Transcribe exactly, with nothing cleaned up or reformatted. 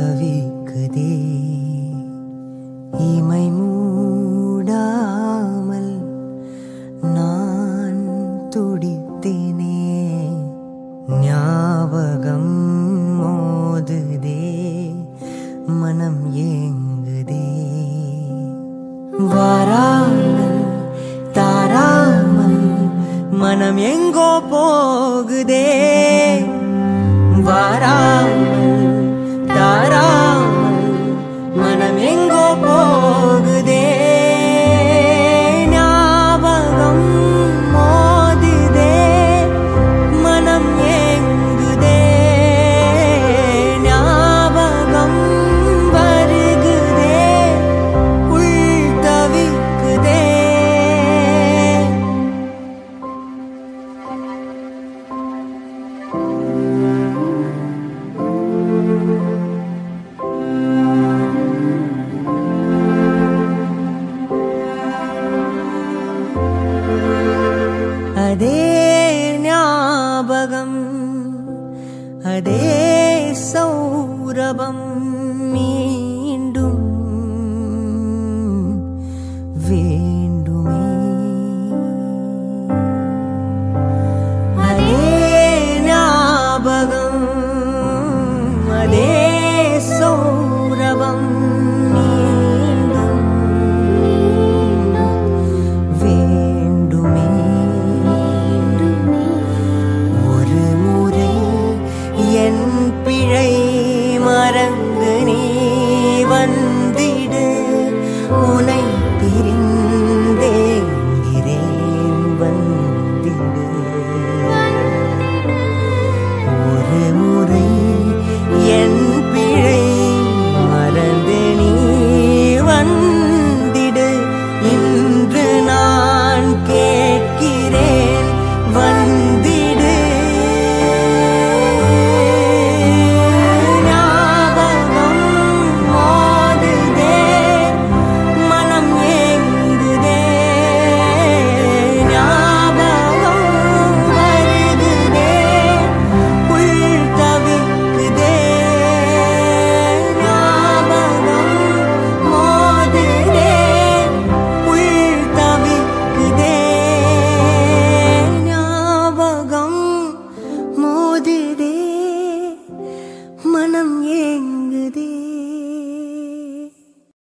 தவிக்குதே இமை மூடாமல் நான் துடித்தேனே ஞாபகம் மோதுதே மனம் ஏங்குதே வாராமல் தாராமல் மனம் எங்கோ போகுதே வாராமல் தாராமல் மனம் எங்கோ போகுதே ஞாபகம் மோதுதே மனம் ஏங்குதே ஞாபகம் வருகுதே உள் தவிக்குதே அதே ஞாபகம் அதே சௌரபம்